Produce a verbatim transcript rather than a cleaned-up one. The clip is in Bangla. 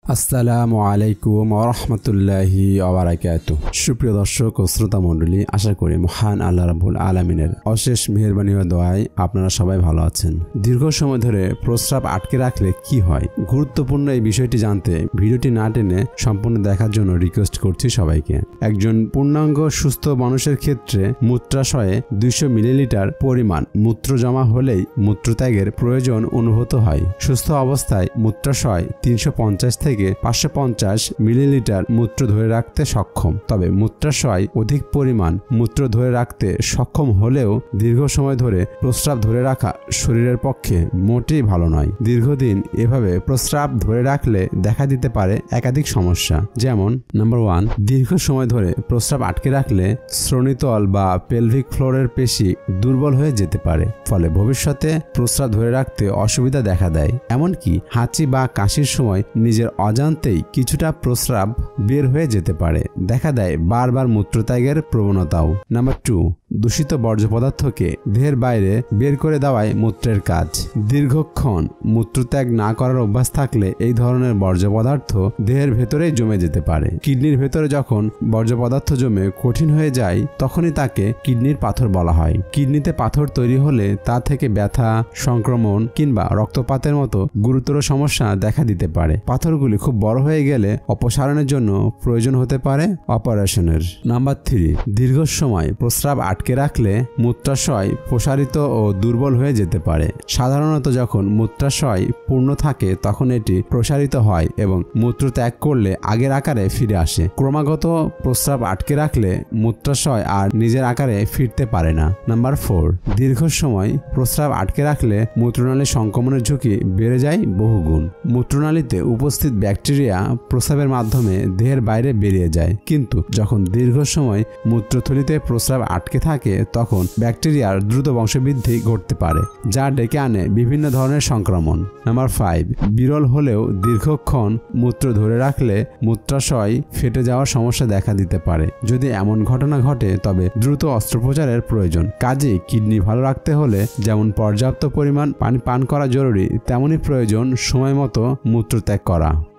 আসসালামু আলাইকুম ওয়া রাহমাতুল্লাহি ওয়া বারাকাতুহু। সুপ্রিয় দর্শক ও শ্রোতা মণ্ডলী, আশা করি মহান আল্লাহ রাব্বুল আলামিনের অশেষ মেহেরবানি ও দয়ায় আপনারা সবাই ভালো আছেন। দীর্ঘ সময় ধরে প্রস্রাব আটকে রাখলে কি হয়, গুরুত্বপূর্ণ এই বিষয়টি জানতে ভিডিওটি না টেনে সম্পূর্ণ দেখার জন্য রিকোয়েস্ট করছি সবাইকে। একজন পূর্ণাঙ্গ সুস্থ মানুষের ক্ষেত্রে মূত্রাশয়ে দুইশো মিলিলিটার পরিমাণ মূত্র জমা হলেই মূত্রত্যাগের প্রয়োজন অনুভূত হয়। সুস্থ অবস্থায় মূত্রাশয় তিনশো পঞ্চাশ থেকে পাঁচশো পঞ্চাশ মিলিলিটার মূত্র ধরে রাখতে সক্ষম। তবে মূত্রাশয় অধিক পরিমাণ মূত্র ধরে রাখতে সক্ষম হলেও দীর্ঘ সময় ধরে প্রস্রাব ধরে রাখা শরীরের পক্ষে মোটেই ভালো নয়। দীর্ঘদিন এভাবে প্রস্রাব ধরে রাখলে দেখা দিতে পারে একাধিক সমস্যা, যেমন নাম্বার ওয়ান, দীর্ঘ সময় ধরে প্রস্রাব আটকে রাখলে শ্রোণিতল বা পেলভিক ফ্লোরের পেশি দুর্বল হয়ে যেতে পারে, ফলে ভবিষ্যতে প্রস্রাব ধরে রাখতে অসুবিধা দেখা দেয়। এমনকি হাঁচি বা কাশির সময় নিজের অজান্তেই কিছুটা প্রস্রাব বের হয়ে যেতে পারে। দেখা দেয় বারবার মূত্রত্যাগের প্রবণতাও। নাম্বার টু, দূষিত বর্জ্য পদার্থকে দেহের বাইরে বের করে দেওয়াই মূত্রের কাজ। দীর্ঘক্ষণ মূত্রত্যাগ না করার অভ্যাস থাকলে এই ধরনের বর্জ্য পদার্থ দেহের ভেতরেই জমে যেতে পারে। কিডনির ভেতরে যখন বর্জ্য পদার্থ জমে কঠিন হয়ে যায় তখনই তাকে কিডনির পাথর বলা হয়। কিডনিতে পাথর তৈরি হলে তা থেকে ব্যথা, সংক্রমণ কিংবা রক্তপাতের মতো গুরুতর সমস্যা দেখা দিতে পারে। পাথরগুলি খুব বড় হয়ে গেলে অপসারণের জন্য প্রয়োজন হতে পারে অপারেশনের। নাম্বার থ্রি, দীর্ঘ সময় প্রস্রাব আটকে রাখলে মূত্রাশয় প্রসারিত ও দুর্বল হয়ে যেতে পারে। সাধারণত যখন মূত্রাশয় পূর্ণ থাকে তখন এটি প্রসারিত হয় এবং মূত্র ত্যাগ করলে আগের আকারে ফিরে আসে। ক্রমাগত প্রস্রাব আটকে রাখলে মূত্রাশয় আর নিজের আকারে ফিরতে পারে না। নাম্বার ফোর, দীর্ঘ সময় প্রস্রাব আটকে রাখলে মূত্রনালী সংক্রমণের ঝুঁকি বেড়ে যায় বহুগুণ। মূত্রনালীতে উপস্থিত ব্যাকটেরিয়া প্রস্রাবের মাধ্যমে দেহের বাইরে বেরিয়ে যায়, কিন্তু যখন দীর্ঘ সময় মূত্রথলিতে প্রস্রাব আটকে থাকে তখন ব্যাকটেরিয়ার দ্রুত বংশবৃদ্ধি ঘটতে পারে, যা ডেকে আনে বিভিন্ন ধরনের সংক্রমণ। নাম্বার ফাইভ, বিরল হলেও দীর্ঘক্ষণ মূত্র ধরে রাখলে মূত্রাশয় ফেটে যাওয়ার সমস্যা দেখা দিতে পারে। যদি এমন ঘটনা ঘটে তবে দ্রুত অস্ত্রোপচারের প্রয়োজন। কাজেই কিডনি ভালো রাখতে হলে যেমন পর্যাপ্ত পরিমাণ পানি পান করা জরুরি, তেমনই প্রয়োজন সময় মতো মূত্রত্যাগ করা।